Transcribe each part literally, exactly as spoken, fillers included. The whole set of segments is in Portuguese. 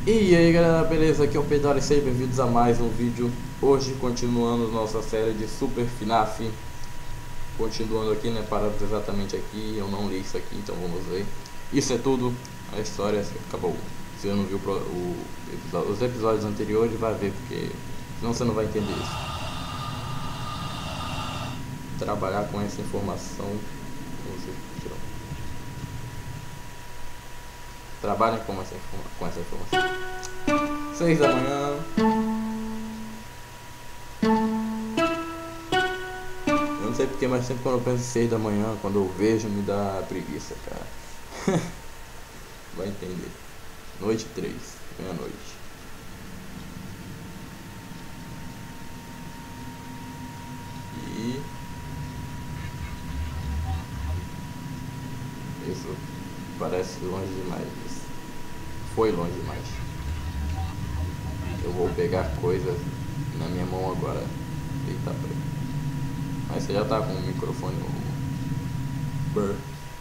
E aí galera, beleza? Aqui é o Pedro e sejam bem-vindos a mais um vídeo. Hoje continuando nossa série de Super FNAF. Continuando aqui, né? Paramos exatamente aqui. Eu não li isso aqui, então vamos ver. Isso é tudo, a história acabou. Se você não viu o episódio, os episódios anteriores, vai ver, porque senão você não vai entender isso. Trabalhar com essa informação. Você tirou. Trabalhem com essa, com essa informação. Seis da manhã. Eu não sei porque, mas sempre quando eu penso em seis da manhã, quando eu vejo, me dá preguiça, cara. Vai entender. Noite três, meia-noite. E isso parece longe demais. Isso foi longe demais. Eu vou pegar coisas na minha mão agora. Eita, preto. Mas você já tá com o microfone Burr.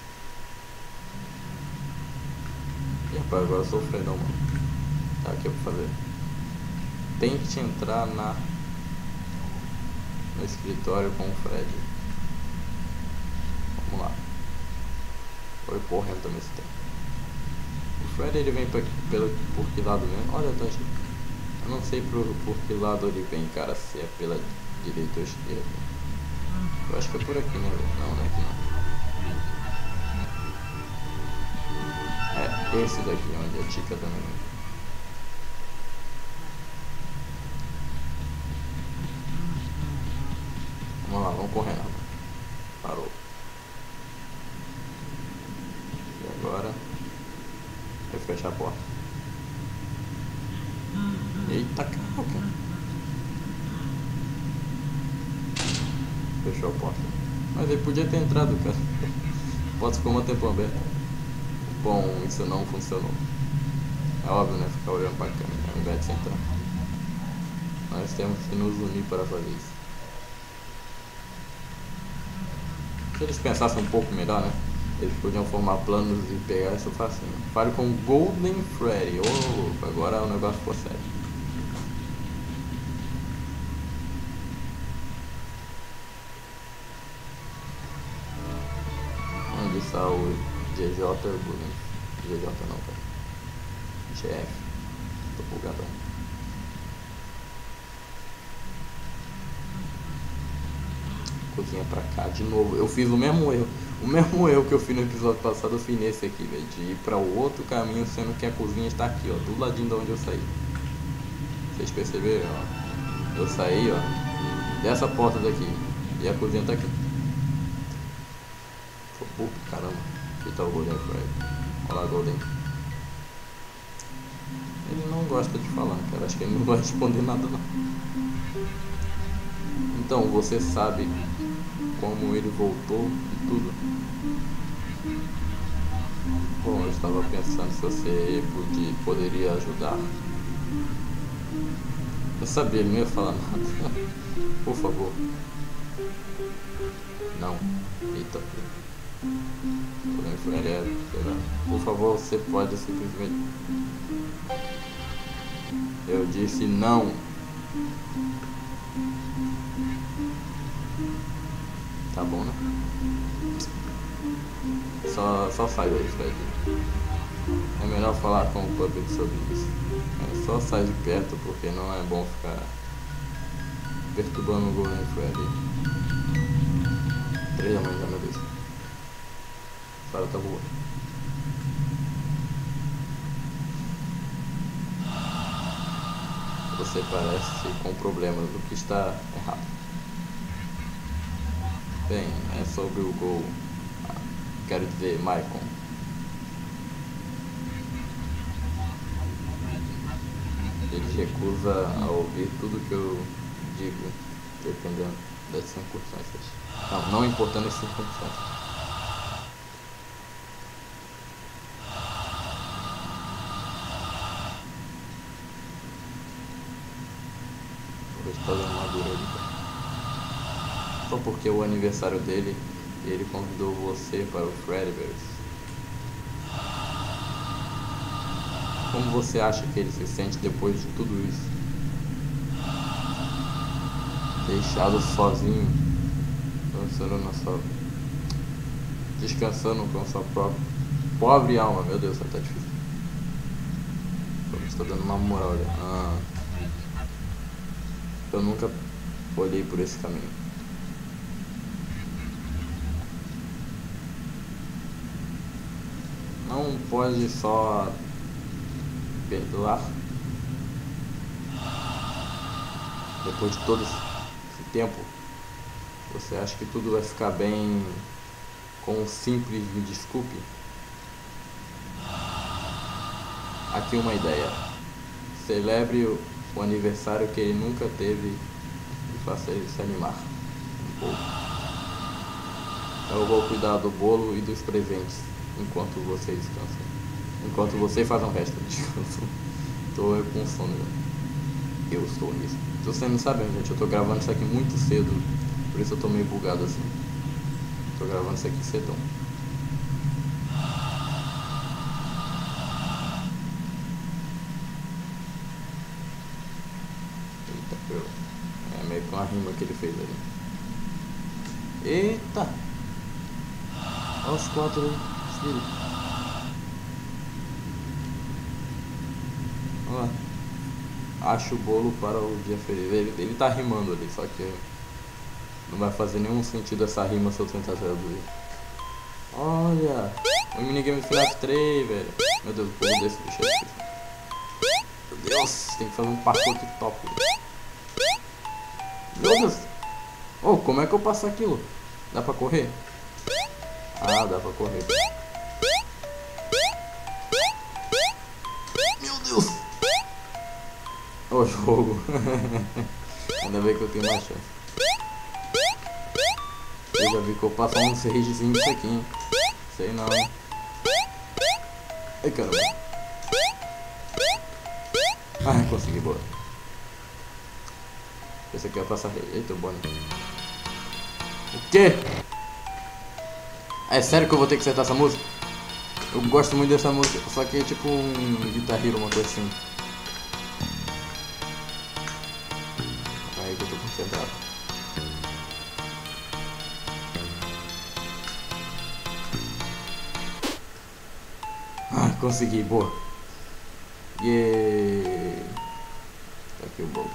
E rapaz, agora eu sou o Fredão, mano. Tá aqui pra fazer. Tente entrar na no escritório com o Fred. Vamos lá. Foi correndo também esse tempo. O Fred ele vem pra, pelo, por que lado mesmo? Olha, tá aqui. Eu não sei por, por que lado ele vem, cara. Se é pela direita ou esquerda. Eu acho que é por aqui, né? Não, não é aqui não. É esse daqui onde a Tica também vem. Vamos lá, vamos correndo. Parou. E agora vai fechar a porta. Eita, caraca. Fechou a porta. Mas ele podia ter entrado, cara. A porta ficou um tempo aberta. Bom, isso não funcionou. É óbvio, né? Ficar olhando pra câmera ao invés de entrar. Nós temos que nos unir para fazer isso. Se eles pensassem um pouco melhor, né? Eles podiam formar planos e pegar isso facinho. Fale com Golden Freddy. Ô, oh, agora o negócio ficou sério. Onde está o G J Golden? G J não, cara. G F. Tô bugadão. Cozinha pra cá de novo. Eu fiz o mesmo erro. O mesmo erro que eu fiz no episódio passado, eu fiz nesse aqui, velho. De ir pra o outro caminho, sendo que a cozinha está aqui, ó. Do ladinho de onde eu saí. Vocês perceberam, ó? Eu saí, ó. Dessa porta daqui. E a cozinha tá aqui. Pô, caramba. Aqui tá o Golden Fred. Olha lá, Golden. Ele não gosta de falar, cara. Acho que ele não vai responder nada, não. Então, você sabe como ele voltou e tudo? Bom, eu estava pensando se você podia, poderia ajudar. Eu sabia, ele não ia falar nada. Por favor. Não. Eita. Por favor, você pode simplesmente... Eu disse não. Tá bom, né? Só, só sai daí, Fred. É melhor falar com o public sobre isso. É só sai de perto, porque não é bom ficar perturbando o Golden Freddy. Três da manhã, meu Deus. A cara tá boa. Você parece com problemas, o que está errado. Bem, é sobre o Gol. Quero dizer, Maicon. Ele recusa a ouvir tudo que eu digo, dependendo das circunstâncias. Não, não importando as circunstâncias. Vou estar dando uma dura ali. Só porque é o aniversário dele e ele convidou você para o Fredbear's. Como você acha que ele se sente depois de tudo isso? Deixado sozinho, descansando na sua, descansando com a sua própria pobre alma. Meu Deus, tá difícil. Estou dando uma moral ali. Ah, eu nunca olhei por esse caminho. Não pode só perdoar depois de todo esse tempo. Você acha que tudo vai ficar bem com um simples me desculpe? Aqui uma ideia. Celebre o, o aniversário que ele nunca teve e faça ele se animar um pouco. Eu vou cuidar do bolo e dos presentes enquanto você descansa. Enquanto você faz um resto de descanso. Tô com sono. Eu estou nisso. Se você não sabe, gente, eu tô gravando isso aqui muito cedo. Por isso eu tô meio bugado assim. Tô gravando isso aqui cedão. Eita, pelo. É meio que uma rima que ele fez ali. Eita! Olha os quatro aí. Filho. Olha lá. Acho o bolo para o dia feliz. Ele, ele tá rimando ali, só que não vai fazer nenhum sentido essa rima se eu tentar traduzir. Olha! O minigame do F NAF três, velho. Meu Deus, o povo desse bicho é difícil. Meu Deus, tem que fazer um parkour aqui top. Meu Deus! Oh, como é que eu passo aquilo? Dá pra correr? Ah, dá pra correr. Meu Deus! O jogo. Ainda bem que eu tenho mais chance. Eu já vi que eu passo uns ragezinhos disso aqui, hein? Sei não. Ai, caramba. Ah, consegui, boa. Esse aqui vai passar rage. Eita, bom. O quê? É sério que eu vou ter que acertar essa música? Eu gosto muito dessa música, só que é tipo um Guitar Hero, uma coisa assim. Aí que eu tô concentrado. Ah, consegui, boa. Yeah. Tá aqui o bolo.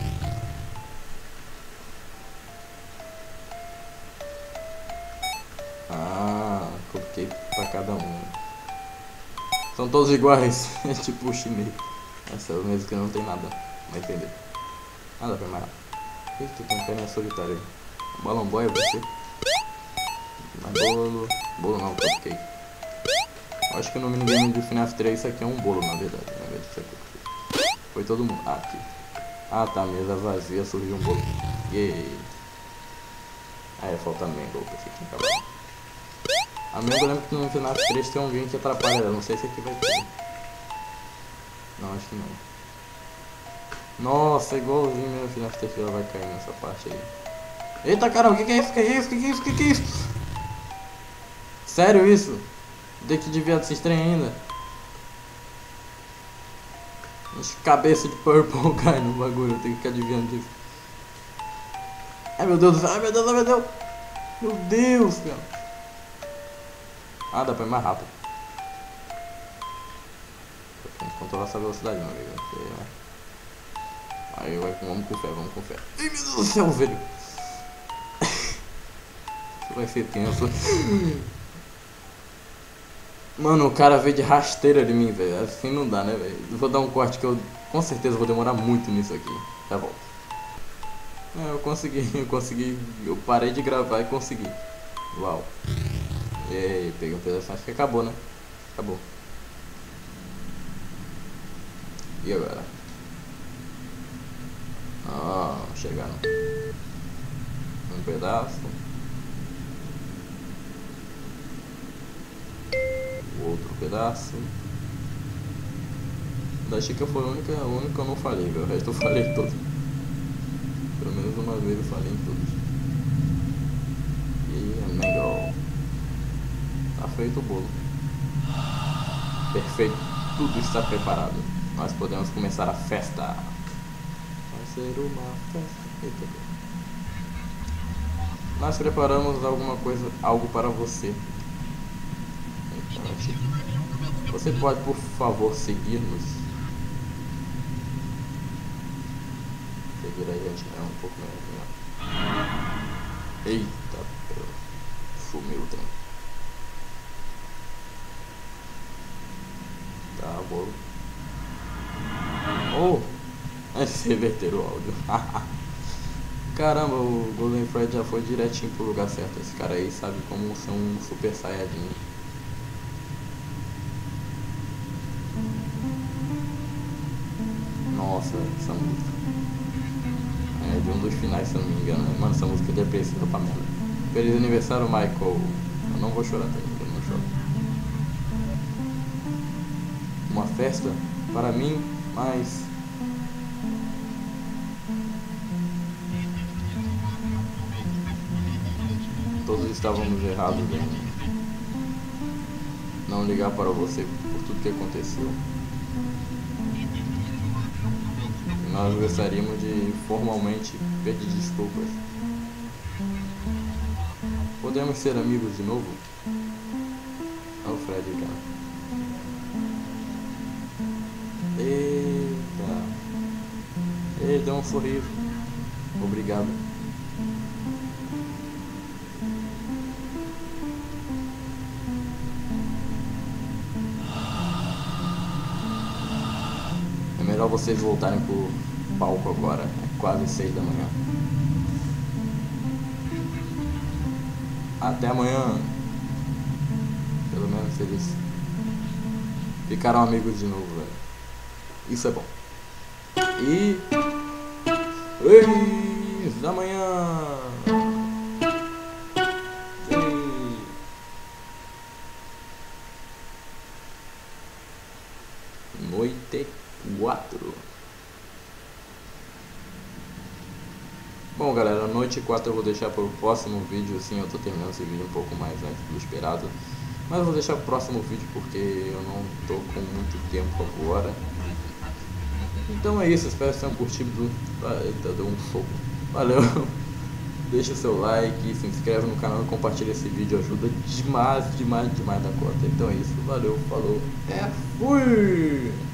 Ah, coloquei pra cada um. São todos iguais. É tipo o chinês. Essa é o mesmo que não tem nada. Vai entender. Nada pra mais. Eita, tem um carinha solitário aí. Balão boy é você? Mais bolo. Bolo não, cupcake. Eu acho que no minigame do F NAF três isso aqui é um bolo, na verdade. Na verdade, isso aqui. Foi todo mundo. Ah, aqui. Ah, tá. Mesa vazia, surgiu um bolo. Yeah. Ah, é, falta mango. Pensei que tinha acabado. A mango, eu lembro que no F NAF três tem alguém que atrapalha ela. Não sei se aqui vai ter. Não, acho que não. Nossa, igualzinho mesmo. No F NAF três ela vai cair nessa parte aí. Eita, caramba, o que, que é isso? O que é isso? O que, que é isso? O que, que é isso? Sério isso? Tem que desviar desse trem ainda. As cabeças de purple cai no bagulho. Eu tenho que ficar desviando disso. Ai meu Deus do céu. Ai meu Deus, ai meu Deus. Meu Deus, cara. Ah, dá pra ir mais rápido. Tem que controlar essa velocidade, meu amigo. Porque, né? Aí vai, vamos com fé, vamos com fé. Ai meu Deus do céu, velho. Isso vai ser tenso. Mano, o cara veio de rasteira de mim, velho. Assim não dá, né, velho? Vou dar um corte que eu com certeza vou demorar muito nisso aqui. Já volto. É, eu consegui, eu consegui. Eu parei de gravar e consegui. Uau. E aí, peguei um pedaço, acho que acabou, né? Acabou. E agora? Ah, chegaram. Um pedaço. Outro pedaço. Da Chica foi a única, a única que eu não falei, velho. O resto eu falei todos. Pelo menos uma vez eu falei em todos. E é legal. Tá feito o bolo. Perfeito. tudo está preparado. Nós podemos começar a festa. Vai ser uma festa. Eita. Nós preparamos alguma coisa, algo para você. Então, você pode, por favor, seguir-nos? Seguir a gente é um pouco melhor. Eita, sumiu o trem. Tá bom. Oh! Eles reverteram o áudio. Caramba, o Golden Fred já foi direitinho pro lugar certo. Esse cara aí sabe como ser um super saiyajin. Nossa, essa música é de um dos finais, se eu não me engano. Mano, essa música é depressiva pra merda. Feliz aniversário, Michael. Eu não vou chorar, tá? Eu não choro. Uma festa para mim, mas todos estávamos errados em não ligar para você por tudo que aconteceu. Nós gostaríamos de formalmente pedir desculpas. Podemos ser amigos de novo? Olha o Fred, cara. Eita. Ele deu um sorriso. Obrigado. É melhor vocês voltarem pro palco agora. É quase seis da manhã. Até amanhã. Pelo menos eles ficaram amigos de novo, velho. Isso é bom. E seis da manhã. E... noite quatro. Bom, galera, noite quatro eu vou deixar para o próximo vídeo. Sim, eu tô terminando esse vídeo um pouco mais antes do esperado, mas eu vou deixar para o próximo vídeo porque eu não tô com muito tempo agora. Então é isso, espero que tenham curtido. Eita, deu um soco. Valeu. Deixa o seu like, se inscreve no canal e compartilha esse vídeo, ajuda demais, demais, demais da conta. Então é isso, valeu, falou, é, fui!